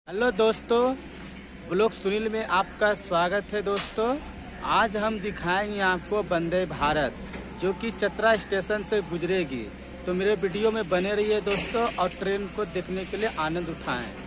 Hello दोस्तों, blog Sunil में आपका स्वागत है। दोस्तों, आज हम दिखाएंगे आपको वंदे भारत जो कि चतरा स्टेशन से गुजरेगी। तो मेरे वीडियो में बने रहिए दोस्तों और ट्रेन को देखने के लिए आनंद उठाएं।